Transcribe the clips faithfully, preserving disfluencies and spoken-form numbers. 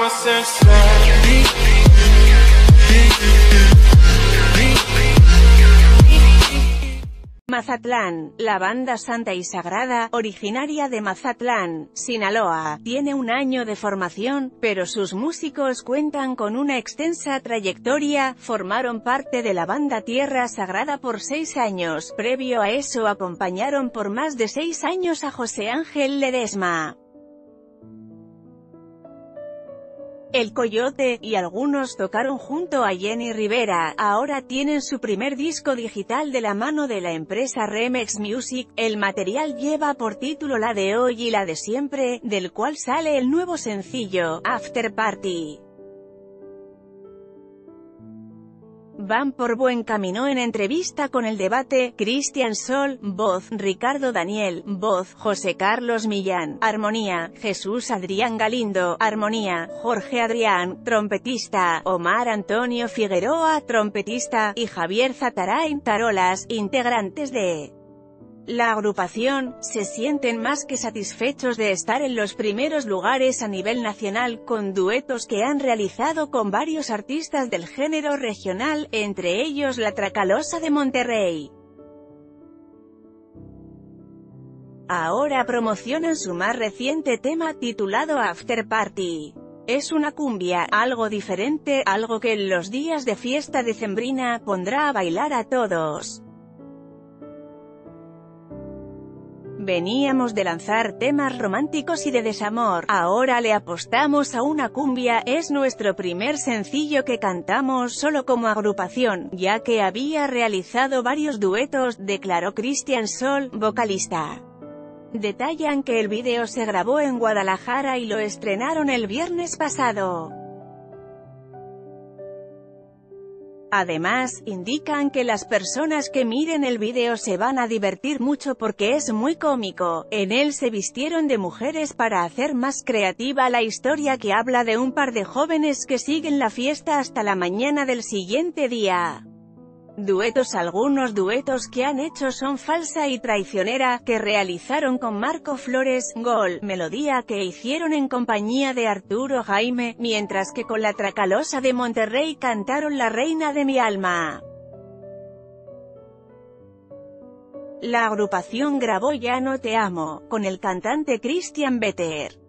Mazatlán, la banda Santa y Sagrada, originaria de Mazatlán, Sinaloa, tiene un año de formación, pero sus músicos cuentan con una extensa trayectoria. Formaron parte de la banda Tierra Sagrada por seis años, previo a eso acompañaron por más de seis años a José Ángel Ledesma, El Coyote, y algunos tocaron junto a Jenny Rivera. Ahora tienen su primer disco digital de la mano de la empresa Remix Music. El material lleva por título La de hoy y la de siempre, del cual sale el nuevo sencillo, After Party. Van por buen camino. En entrevista con El Debate, Cristian Sol, voz, Ricardo Daniel, voz, José Carlos Millán, armonía, Jesús Adrián Galindo, armonía, Jorge Adrián, trompetista, Omar Antonio Figueroa, trompetista, y Javier Zatarain, tarolas, integrantes de la agrupación, se sienten más que satisfechos de estar en los primeros lugares a nivel nacional, con duetos que han realizado con varios artistas del género regional, entre ellos La Tracalosa de Monterrey. Ahora promocionan su más reciente tema titulado After Party. Es una cumbia, algo diferente, algo que en los días de fiesta decembrina pondrá a bailar a todos. Veníamos de lanzar temas románticos y de desamor, ahora le apostamos a una cumbia. Es nuestro primer sencillo que cantamos solo como agrupación, ya que había realizado varios duetos, declaró Cristian Sol, vocalista. Detallan que el vídeo se grabó en Guadalajara y lo estrenaron el viernes pasado. Además, indican que las personas que miren el vídeo se van a divertir mucho porque es muy cómico. En él se vistieron de mujeres para hacer más creativa la historia, que habla de un par de jóvenes que siguen la fiesta hasta la mañana del siguiente día. Duetos. Algunos duetos que han hecho son Falsa y Traicionera, que realizaron con Marco Flores, Gol, melodía que hicieron en compañía de Arturo Jaime, mientras que con La Tracalosa de Monterrey cantaron La Reina de mi Alma. La agrupación grabó Ya no te amo, con el cantante Christian Vetter.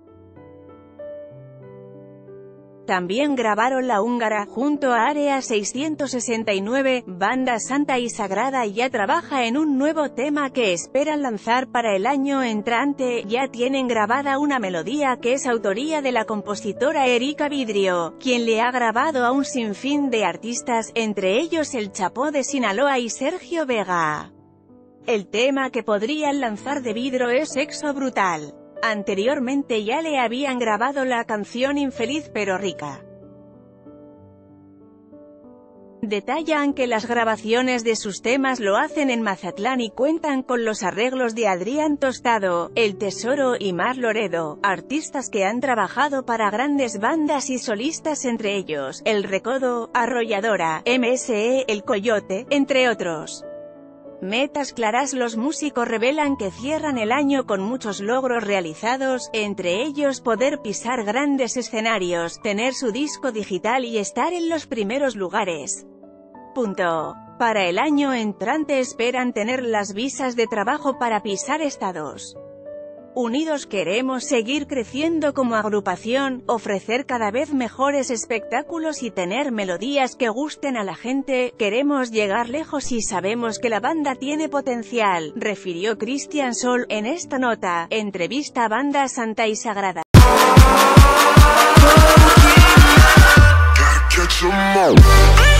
También grabaron La Húngara, junto a Área seiscientos sesenta y nueve, banda Santa y Sagrada ya trabaja en un nuevo tema que esperan lanzar para el año entrante. Ya tienen grabada una melodía que es autoría de la compositora Erika Vidrio, quien le ha grabado a un sinfín de artistas, entre ellos El Chapo de Sinaloa y Sergio Vega. El tema que podrían lanzar de Vidrio es Sexo Brutal. Anteriormente ya le habían grabado la canción Infeliz pero rica. Detallan que las grabaciones de sus temas lo hacen en Mazatlán y cuentan con los arreglos de Adrián Tostado, El Tesoro y Mar Loredo, artistas que han trabajado para grandes bandas y solistas, entre ellos El Recodo, Arrolladora, M S E, El Coyote, entre otros. Metas claras. Los músicos revelan que cierran el año con muchos logros realizados, entre ellos poder pisar grandes escenarios, tener su disco digital y estar en los primeros lugares. Punto. Para el año entrante esperan tener las visas de trabajo para pisar estados unidos. Queremos seguir creciendo como agrupación, ofrecer cada vez mejores espectáculos y tener melodías que gusten a la gente. Queremos llegar lejos y sabemos que la banda tiene potencial, refirió Cristian Sol. En esta nota, entrevista a banda Santa y Sagrada.